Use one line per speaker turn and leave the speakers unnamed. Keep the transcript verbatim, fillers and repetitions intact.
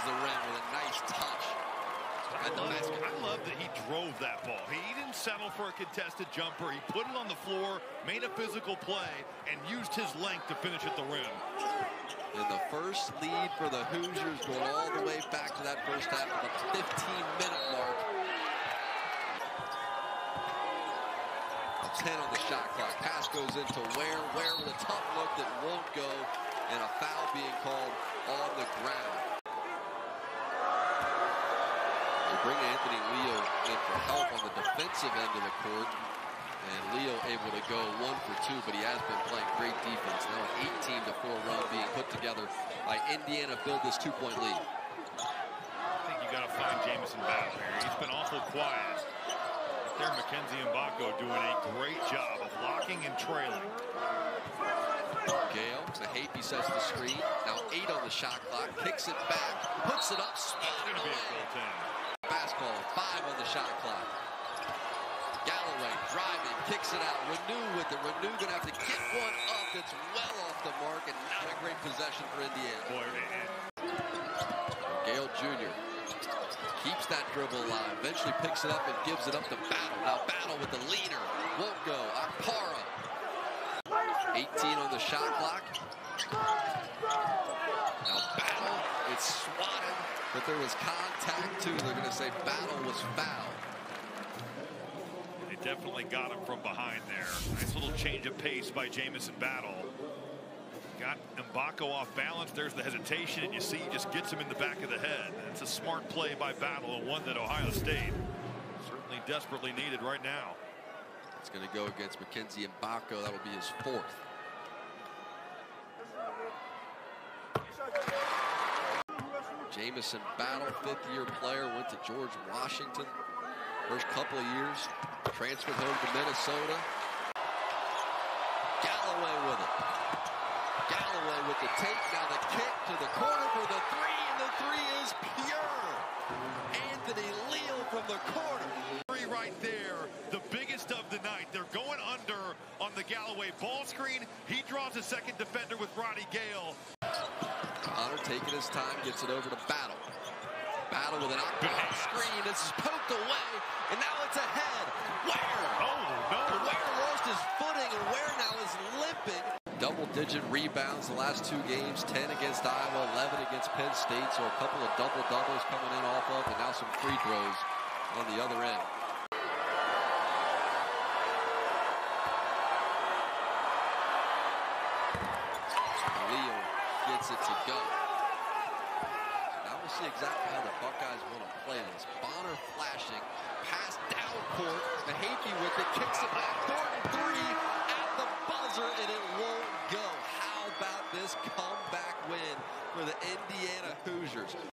finds the rim with a nice touch.
I love, I love that he drove that ball. He didn't settle for a contested jumper. He put it on the floor, made a physical play, and used his length to finish at the rim.
And the first lead for the Hoosiers going all the way back to that first half of the fifteen minute mark. A ten on the shot clock. Pass goes into Ware. Ware with a tough look that won't go, and a foul being called on the ground. They bring Anthony Leo in for help on the defensive end of the court. And Leo able to go one for two, but he has been playing great defense. Now an eighteen to four run being put together by Indiana, build this two-point lead.
I think you got to find Jamison Battle here. He's been awful quiet. There, Mackenzie Mbako doing a great job of blocking and trailing.
Gale, Mahaffey sets the screen. Now eight on the shot clock. Kicks it back, puts it up, swatted away. Fastball, five on the shot clock. Galloway driving, kicks it out. Renew with it. Renew gonna have to get one up that's well off the mark, and not a great possession for Indiana.
Boy, man.
Gale Junior keeps that dribble alive. Eventually picks it up and gives it up to Battle. Now Battle with the leader. Won't go. Akpara. eighteen on the shot clock. Now Battle, it's swatted, but there was contact too. They're gonna say Battle was fouled.
Definitely got him from behind there. Nice little change of pace by Jamison Battle. Got Mbako off balance. There's the hesitation, and you see he just gets him in the back of the head. It's a smart play by Battle, and one that Ohio State certainly desperately needed right now.
It's going to go against Mackenzie Mbako. That'll be his fourth. Jamison Battle, fifth-year player, went to George Washington. First couple of years, transferred home to Minnesota. Galloway with it. Galloway with the take. Now the kick to the corner for the three, and the three is pure. Anthony Leo from the corner.
Three right there, the biggest of the night. They're going under on the Galloway ball screen. He draws a second defender with Roddy Gale.
Connor taking his time, gets it over to Battle. Battle with an off screen. This is poked away, and now it's ahead. Ware!
Oh, no.
Ware lost his footing, and Ware now is limping. Double-digit rebounds the last two games, ten against Iowa, eleven against Penn State, so a couple of double-doubles coming in off of, and now some free throws on the other end. Leo gets it to go. See exactly how the Buckeyes want to play this. Bonner flashing, pass down court. Mahaffey with it, kicks it back. Thornton three at the buzzer, and it won't go. How about this comeback win for the Indiana Hoosiers?